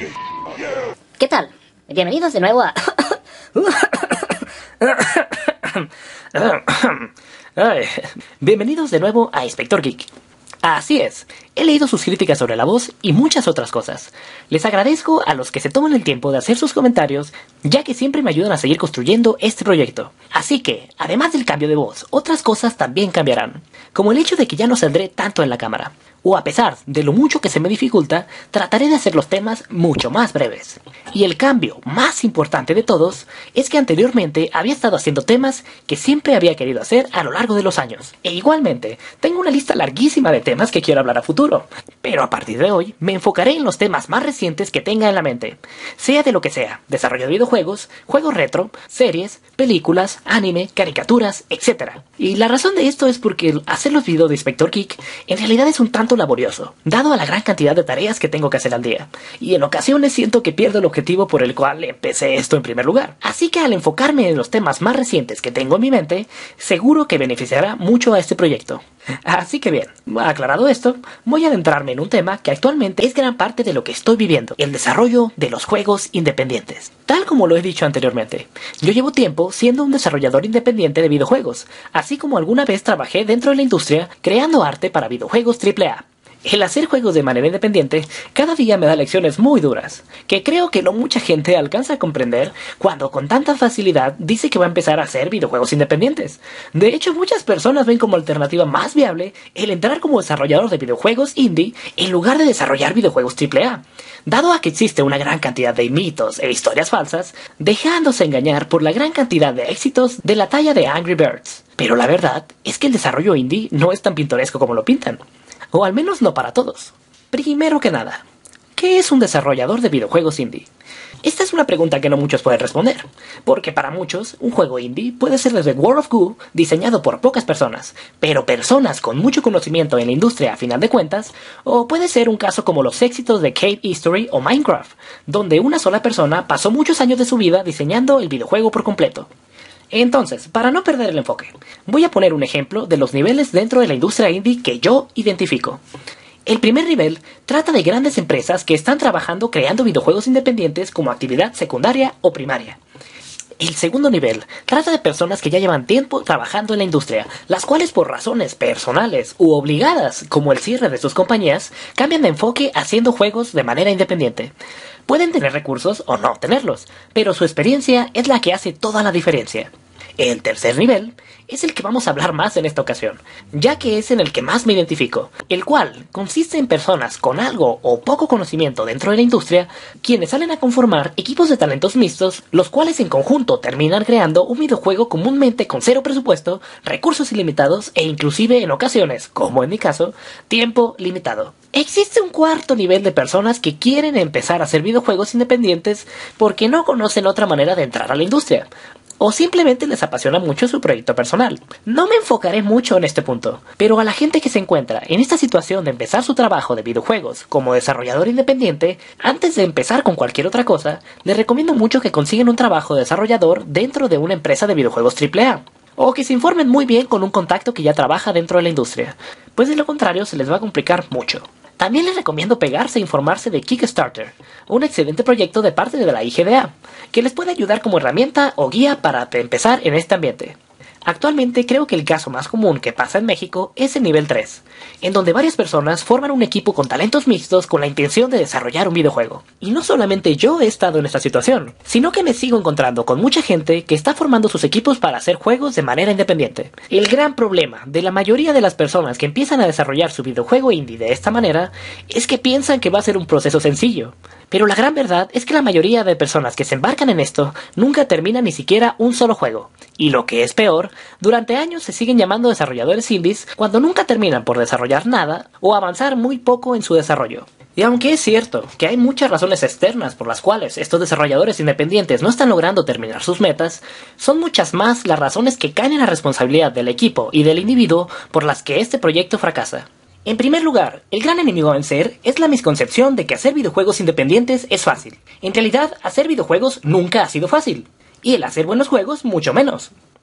¿Qué tal? Bienvenidos de nuevo a... Bienvenidos de nuevo a Inspector Geek. Así es, he leído sus críticas sobre la voz y muchas otras cosas. Les agradezco a los que se toman el tiempo de hacer sus comentarios, ya que siempre me ayudan a seguir construyendo este proyecto. Así que, además del cambio de voz, otras cosas también cambiarán, como el hecho de que ya no saldré tanto en la cámara. O a pesar de lo mucho que se me dificulta, trataré de hacer los temas mucho más breves. Y el cambio más importante de todos es que anteriormente había estado haciendo temas que siempre había querido hacer a lo largo de los años. E igualmente, tengo una lista larguísima de temas que quiero hablar a futuro. Pero a partir de hoy, me enfocaré en los temas más recientes que tenga en la mente. Sea de lo que sea, desarrollo de videojuegos, juegos retro, series, películas, anime, caricaturas, etc. Y la razón de esto es porque hacer los videos de Inspector Geek en realidad es un tanto laborioso, dado a la gran cantidad de tareas que tengo que hacer al día, y en ocasiones siento que pierdo el objetivo por el cual empecé esto en primer lugar. Así que al enfocarme en los temas más recientes que tengo en mi mente, seguro que beneficiará mucho a este proyecto. Así que bien, aclarado esto, voy a adentrarme en un tema que actualmente es gran parte de lo que estoy viviendo, el desarrollo de los juegos independientes. Tal como lo he dicho anteriormente, yo llevo tiempo siendo un desarrollador independiente de videojuegos, así como alguna vez trabajé dentro de la industria creando arte para videojuegos AAA. El hacer juegos de manera independiente cada día me da lecciones muy duras, que creo que no mucha gente alcanza a comprender cuando con tanta facilidad dice que va a empezar a hacer videojuegos independientes. De hecho, muchas personas ven como alternativa más viable el entrar como desarrollador de videojuegos indie en lugar de desarrollar videojuegos AAA, dado a que existe una gran cantidad de mitos e historias falsas, dejándose engañar por la gran cantidad de éxitos de la talla de Angry Birds. Pero la verdad es que el desarrollo indie no es tan pintoresco como lo pintan. O al menos no para todos. Primero que nada, ¿qué es un desarrollador de videojuegos indie? Esta es una pregunta que no muchos pueden responder, porque para muchos, un juego indie puede ser desde World of Goo, diseñado por pocas personas, pero personas con mucho conocimiento en la industria a final de cuentas, o puede ser un caso como los éxitos de Cave History o Minecraft, donde una sola persona pasó muchos años de su vida diseñando el videojuego por completo. Entonces, para no perder el enfoque, voy a poner un ejemplo de los niveles dentro de la industria indie que yo identifico. El primer nivel trata de grandes empresas que están trabajando creando videojuegos independientes como actividad secundaria o primaria. El segundo nivel trata de personas que ya llevan tiempo trabajando en la industria, las cuales por razones personales u obligadas, como el cierre de sus compañías, cambian de enfoque haciendo juegos de manera independiente. Pueden tener recursos o no tenerlos, pero su experiencia es la que hace toda la diferencia. El tercer nivel es el que vamos a hablar más en esta ocasión, ya que es en el que más me identifico, el cual consiste en personas con algo o poco conocimiento dentro de la industria, quienes salen a conformar equipos de talentos mixtos, los cuales en conjunto terminan creando un videojuego comúnmente con cero presupuesto, recursos ilimitados e inclusive en ocasiones, como en mi caso, tiempo limitado. Existe un cuarto nivel de personas que quieren empezar a hacer videojuegos independientes porque no conocen otra manera de entrar a la industria, o simplemente les apasiona mucho su proyecto personal. No me enfocaré mucho en este punto, pero a la gente que se encuentra en esta situación de empezar su trabajo de videojuegos como desarrollador independiente, antes de empezar con cualquier otra cosa, les recomiendo mucho que consigan un trabajo de desarrollador dentro de una empresa de videojuegos AAA, o que se informen muy bien con un contacto que ya trabaja dentro de la industria, pues de lo contrario se les va a complicar mucho. También les recomiendo pegarse e informarse de Kickstarter, un excelente proyecto de parte de la IGDA, que les puede ayudar como herramienta o guía para empezar en este ambiente. Actualmente creo que el caso más común que pasa en México es el nivel 3, en donde varias personas forman un equipo con talentos mixtos con la intención de desarrollar un videojuego. Y no solamente yo he estado en esta situación, sino que me sigo encontrando con mucha gente que está formando sus equipos para hacer juegos de manera independiente. El gran problema de la mayoría de las personas que empiezan a desarrollar su videojuego indie de esta manera es que piensan que va a ser un proceso sencillo. Pero la gran verdad es que la mayoría de personas que se embarcan en esto nunca terminan ni siquiera un solo juego. Y lo que es peor, durante años se siguen llamando desarrolladores indies cuando nunca terminan por desarrollar nada o avanzar muy poco en su desarrollo. Y aunque es cierto que hay muchas razones externas por las cuales estos desarrolladores independientes no están logrando terminar sus metas, son muchas más las razones que caen en la responsabilidad del equipo y del individuo por las que este proyecto fracasa. En primer lugar, el gran enemigo a vencer es la misconcepción de que hacer videojuegos independientes es fácil. En realidad, hacer videojuegos nunca ha sido fácil, y el hacer buenos juegos mucho menos.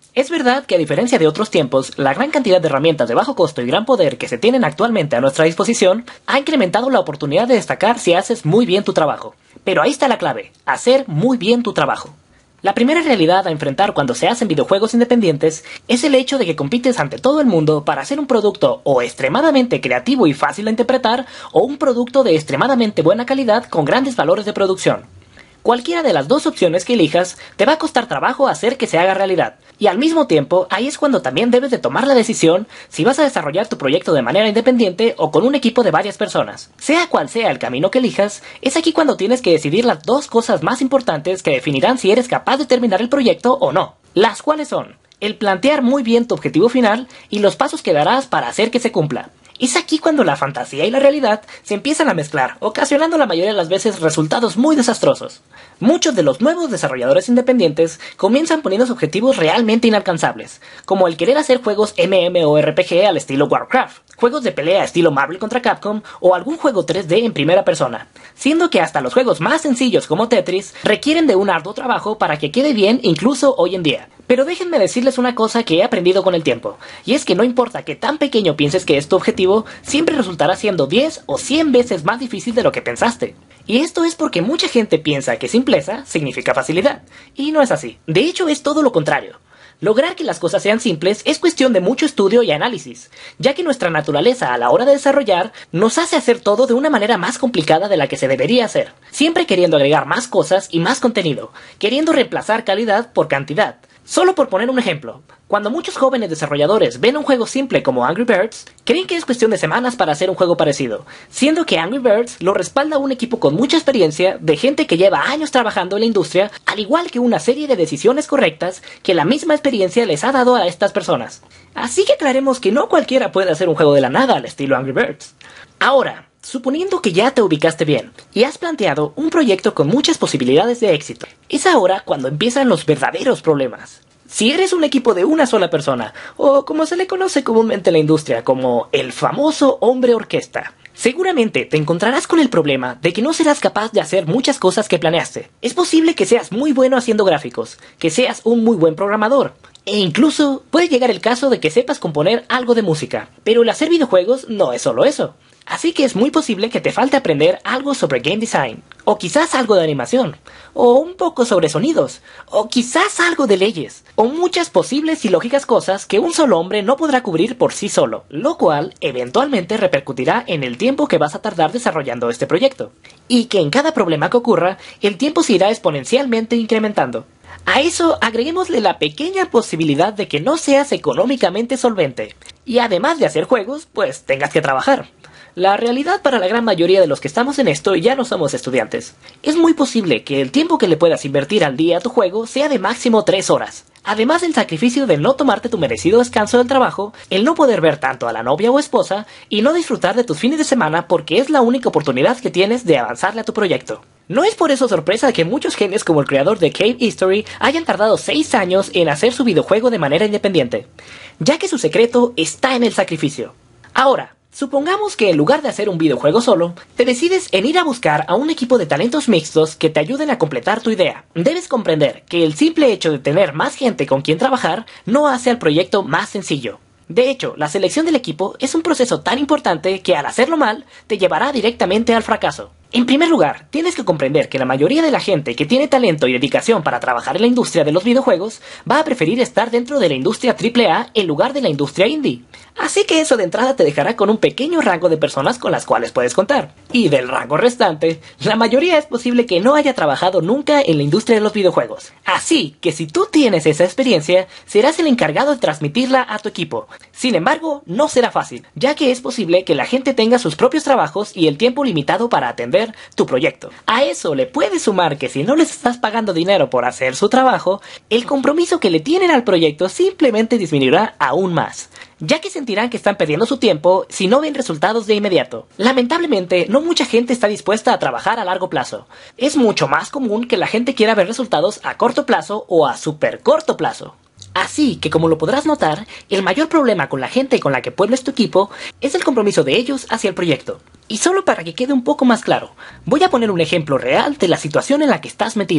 Es verdad que a diferencia de otros tiempos, la gran cantidad de herramientas de bajo costo y gran poder que se tienen actualmente a nuestra disposición ha incrementado la oportunidad de destacar si haces muy bien tu trabajo. Pero ahí está la clave, hacer muy bien tu trabajo. La primera realidad a enfrentar cuando se hacen videojuegos independientes es el hecho de que compites ante todo el mundo para hacer un producto o extremadamente creativo y fácil de interpretar o un producto de extremadamente buena calidad con grandes valores de producción. Cualquiera de las dos opciones que elijas te va a costar trabajo hacer que se haga realidad. Y al mismo tiempo, ahí es cuando también debes de tomar la decisión si vas a desarrollar tu proyecto de manera independiente o con un equipo de varias personas. Sea cual sea el camino que elijas, es aquí cuando tienes que decidir las dos cosas más importantes que definirán si eres capaz de terminar el proyecto o no. Las cuales son el plantear muy bien tu objetivo final y los pasos que darás para hacer que se cumpla. Es aquí cuando la fantasía y la realidad se empiezan a mezclar, ocasionando la mayoría de las veces resultados muy desastrosos. Muchos de los nuevos desarrolladores independientes comienzan poniendo objetivos realmente inalcanzables, como el querer hacer juegos MMORPG al estilo Warcraft, juegos de pelea estilo Marvel contra Capcom o algún juego 3D en primera persona, siendo que hasta los juegos más sencillos como Tetris requieren de un arduo trabajo para que quede bien incluso hoy en día. Pero déjenme decirles una cosa que he aprendido con el tiempo, y es que no importa que tan pequeño pienses que es tu objetivo, siempre resultará siendo 10 o 100 veces más difícil de lo que pensaste. Y esto es porque mucha gente piensa que simpleza significa facilidad, y no es así. De hecho, es todo lo contrario. Lograr que las cosas sean simples es cuestión de mucho estudio y análisis, ya que nuestra naturaleza a la hora de desarrollar nos hace hacer todo de una manera más complicada de la que se debería hacer, siempre queriendo agregar más cosas y más contenido, queriendo reemplazar calidad por cantidad. Solo por poner un ejemplo, cuando muchos jóvenes desarrolladores ven un juego simple como Angry Birds, creen que es cuestión de semanas para hacer un juego parecido, siendo que Angry Birds lo respalda un equipo con mucha experiencia de gente que lleva años trabajando en la industria, al igual que una serie de decisiones correctas que la misma experiencia les ha dado a estas personas. Así que aclaremos que no cualquiera puede hacer un juego de la nada al estilo Angry Birds. Ahora, suponiendo que ya te ubicaste bien y has planteado un proyecto con muchas posibilidades de éxito, es ahora cuando empiezan los verdaderos problemas. Si eres un equipo de una sola persona, o como se le conoce comúnmente en la industria como el famoso hombre orquesta, seguramente te encontrarás con el problema de que no serás capaz de hacer muchas cosas que planeaste. Es posible que seas muy bueno haciendo gráficos, que seas un muy buen programador, e incluso puede llegar el caso de que sepas componer algo de música. Pero el hacer videojuegos no es solo eso. Así que es muy posible que te falte aprender algo sobre game design, o quizás algo de animación, o un poco sobre sonidos, o quizás algo de leyes, o muchas posibles y lógicas cosas que un solo hombre no podrá cubrir por sí solo, lo cual eventualmente repercutirá en el tiempo que vas a tardar desarrollando este proyecto, y que en cada problema que ocurra, el tiempo se irá exponencialmente incrementando. A eso agreguémosle la pequeña posibilidad de que no seas económicamente solvente, y además de hacer juegos, pues tengas que trabajar. La realidad para la gran mayoría de los que estamos en esto ya no somos estudiantes. Es muy posible que el tiempo que le puedas invertir al día a tu juego sea de máximo 3 horas. Además del sacrificio de no tomarte tu merecido descanso del trabajo, el no poder ver tanto a la novia o esposa y no disfrutar de tus fines de semana porque es la única oportunidad que tienes de avanzarle a tu proyecto. No es por eso sorpresa que muchos genios como el creador de Cave History hayan tardado 6 años en hacer su videojuego de manera independiente, ya que su secreto está en el sacrificio. Ahora, supongamos que en lugar de hacer un videojuego solo, te decides en ir a buscar a un equipo de talentos mixtos que te ayuden a completar tu idea. Debes comprender que el simple hecho de tener más gente con quien trabajar no hace al proyecto más sencillo. De hecho, la selección del equipo es un proceso tan importante que al hacerlo mal, te llevará directamente al fracaso. En primer lugar, tienes que comprender que la mayoría de la gente que tiene talento y dedicación para trabajar en la industria de los videojuegos va a preferir estar dentro de la industria AAA en lugar de la industria indie. Así que eso de entrada te dejará con un pequeño rango de personas con las cuales puedes contar. Y del rango restante, la mayoría es posible que no haya trabajado nunca en la industria de los videojuegos. Así que si tú tienes esa experiencia, serás el encargado de transmitirla a tu equipo. Sin embargo, no será fácil, ya que es posible que la gente tenga sus propios trabajos y el tiempo limitado para atender tu proyecto. A eso le puedes sumar que si no les estás pagando dinero por hacer su trabajo, el compromiso que le tienen al proyecto simplemente disminuirá aún más, ya que sentirán que están perdiendo su tiempo si no ven resultados de inmediato. Lamentablemente, no mucha gente está dispuesta a trabajar a largo plazo. Es mucho más común que la gente quiera ver resultados a corto plazo o a súper corto plazo. Así que, como lo podrás notar, el mayor problema con la gente con la que pueblas tu equipo es el compromiso de ellos hacia el proyecto. Y solo para que quede un poco más claro, voy a poner un ejemplo real de la situación en la que estás metido.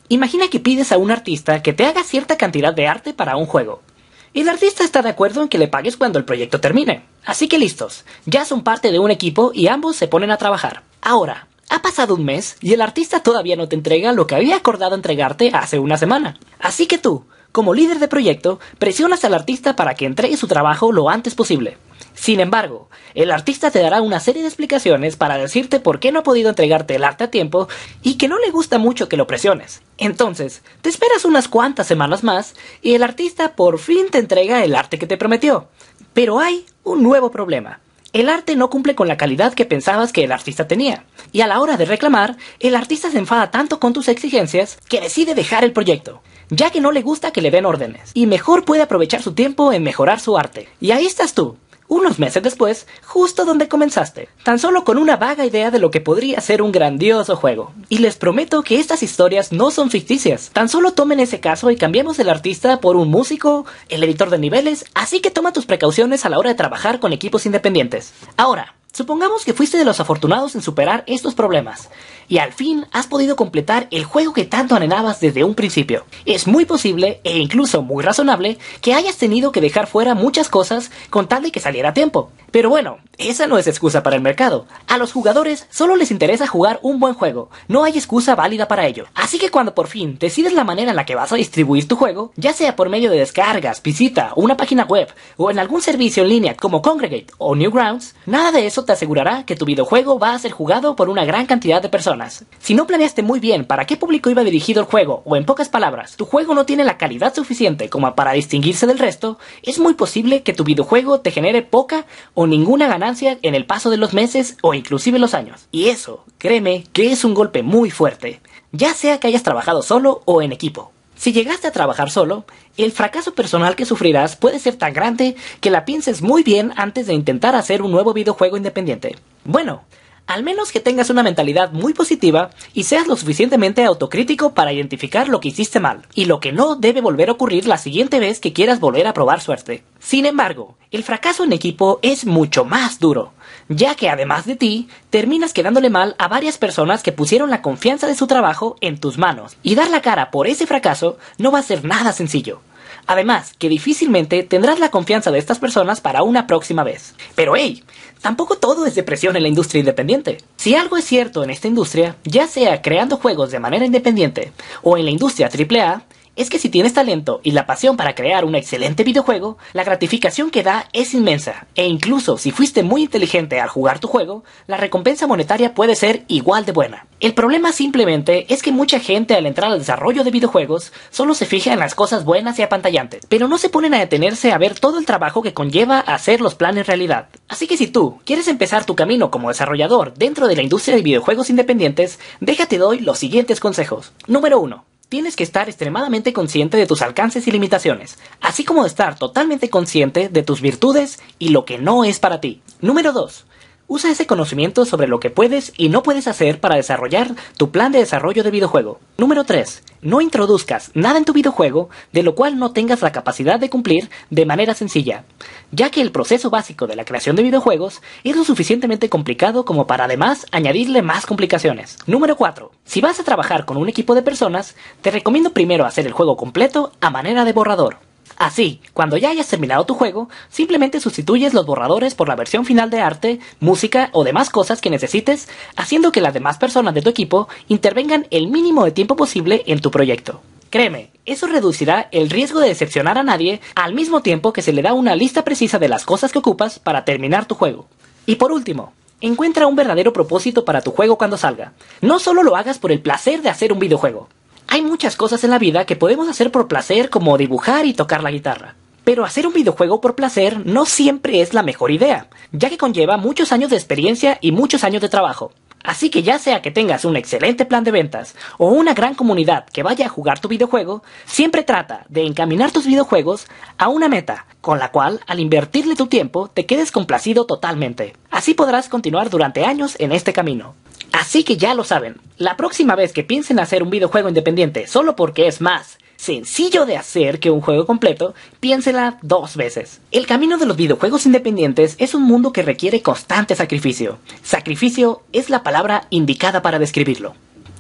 Imagina que pides a un artista que te haga cierta cantidad de arte para un juego. El artista está de acuerdo en que le pagues cuando el proyecto termine. Así que listos, ya son parte de un equipo y ambos se ponen a trabajar. Ahora, ha pasado un mes y el artista todavía no te entrega lo que había acordado entregarte hace una semana. Así que tú, como líder de proyecto, presionas al artista para que entregue su trabajo lo antes posible. Sin embargo, el artista te dará una serie de explicaciones para decirte por qué no ha podido entregarte el arte a tiempo y que no le gusta mucho que lo presiones. Entonces, te esperas unas cuantas semanas más y el artista por fin te entrega el arte que te prometió. Pero hay un nuevo problema. El arte no cumple con la calidad que pensabas que el artista tenía. Y a la hora de reclamar, el artista se enfada tanto con tus exigencias que decide dejar el proyecto, ya que no le gusta que le den órdenes, y mejor puede aprovechar su tiempo en mejorar su arte. Y ahí estás tú, unos meses después, justo donde comenzaste, tan solo con una vaga idea de lo que podría ser un grandioso juego. Y les prometo que estas historias no son ficticias. Tan solo tomen ese caso y cambiemos el artista por un músico, el editor de niveles, así que toma tus precauciones a la hora de trabajar con equipos independientes. Ahora, supongamos que fuiste de los afortunados en superar estos problemas, y al fin has podido completar el juego que tanto anhelabas desde un principio. Es muy posible, e incluso muy razonable, que hayas tenido que dejar fuera muchas cosas con tal de que saliera a tiempo. Pero bueno, esa no es excusa para el mercado. A los jugadores solo les interesa jugar un buen juego, no hay excusa válida para ello. Así que cuando por fin decides la manera en la que vas a distribuir tu juego, ya sea por medio de descargas, visita, una página web, o en algún servicio en línea como Congregate o Newgrounds, nada de eso te asegurará que tu videojuego va a ser jugado por una gran cantidad de personas. Si no planeaste muy bien para qué público iba dirigido el juego, o en pocas palabras, tu juego no tiene la calidad suficiente como para distinguirse del resto, es muy posible que tu videojuego te genere poca o ninguna ganancia en el paso de los meses o inclusive los años. Y eso, créeme, que es un golpe muy fuerte, ya sea que hayas trabajado solo o en equipo. Si llegaste a trabajar solo, el fracaso personal que sufrirás puede ser tan grande que la pienses muy bien antes de intentar hacer un nuevo videojuego independiente. Bueno, al menos que tengas una mentalidad muy positiva y seas lo suficientemente autocrítico para identificar lo que hiciste mal y lo que no debe volver a ocurrir la siguiente vez que quieras volver a probar suerte. Sin embargo, el fracaso en equipo es mucho más duro, ya que además de ti, terminas quedándole mal a varias personas que pusieron la confianza de su trabajo en tus manos, y dar la cara por ese fracaso no va a ser nada sencillo. Además, que difícilmente tendrás la confianza de estas personas para una próxima vez. Pero hey, tampoco todo es depresión en la industria independiente. Si algo es cierto en esta industria, ya sea creando juegos de manera independiente o en la industria AAA, es que si tienes talento y la pasión para crear un excelente videojuego, la gratificación que da es inmensa, e incluso si fuiste muy inteligente al jugar tu juego, la recompensa monetaria puede ser igual de buena. El problema simplemente es que mucha gente al entrar al desarrollo de videojuegos solo se fija en las cosas buenas y apantallantes, pero no se ponen a detenerse a ver todo el trabajo que conlleva hacer los planes realidad. Así que si tú quieres empezar tu camino como desarrollador dentro de la industria de videojuegos independientes, déjate doy los siguientes consejos. Número 1. Tienes que estar extremadamente consciente de tus alcances y limitaciones, así como de estar totalmente consciente de tus virtudes y lo que no es para ti. Número 2. Usa ese conocimiento sobre lo que puedes y no puedes hacer para desarrollar tu plan de desarrollo de videojuego. Número 3. No introduzcas nada en tu videojuego de lo cual no tengas la capacidad de cumplir de manera sencilla, ya que el proceso básico de la creación de videojuegos es lo suficientemente complicado como para además añadirle más complicaciones. Número 4. Si vas a trabajar con un equipo de personas, te recomiendo primero hacer el juego completo a manera de borrador. Así, cuando ya hayas terminado tu juego, simplemente sustituyes los borradores por la versión final de arte, música o demás cosas que necesites, haciendo que las demás personas de tu equipo intervengan el mínimo de tiempo posible en tu proyecto. Créeme, eso reducirá el riesgo de decepcionar a nadie al mismo tiempo que se le da una lista precisa de las cosas que ocupas para terminar tu juego. Y por último, encuentra un verdadero propósito para tu juego cuando salga. No solo lo hagas por el placer de hacer un videojuego. Hay muchas cosas en la vida que podemos hacer por placer, como dibujar y tocar la guitarra. Pero hacer un videojuego por placer no siempre es la mejor idea, ya que conlleva muchos años de experiencia y muchos años de trabajo. Así que ya sea que tengas un excelente plan de ventas o una gran comunidad que vaya a jugar tu videojuego, siempre trata de encaminar tus videojuegos a una meta, con la cual al invertirle tu tiempo te quedes complacido totalmente. Así podrás continuar durante años en este camino. Así que ya lo saben, la próxima vez que piensen hacer un videojuego independiente solo porque es más sencillo de hacer que un juego completo, piénsela 2 veces. El camino de los videojuegos independientes es un mundo que requiere constante sacrificio. Sacrificio es la palabra indicada para describirlo.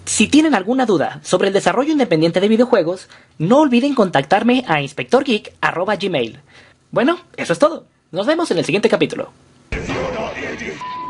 Si tienen alguna duda sobre el desarrollo independiente de videojuegos, no olviden contactarme a inspectorgeek@gmail. Bueno, eso es todo. Nos vemos en el siguiente capítulo.